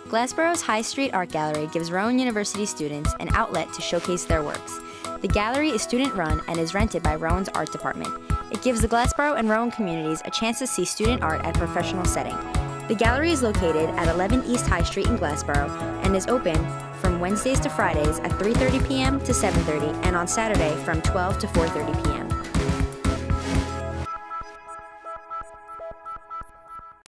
Glassborough's High Street Art Gallery gives Rowan University students an outlet to showcase their works. The gallery is student-run and is rented by Rowan's art department. It gives the Glassborough and Rowan communities a chance to see student art at a professional setting. The gallery is located at 11 East High Street in Glassborough and is open from Wednesdays to Fridays at 3:30 p.m. to 7:30 and on Saturday from 12 to 4:30 p.m.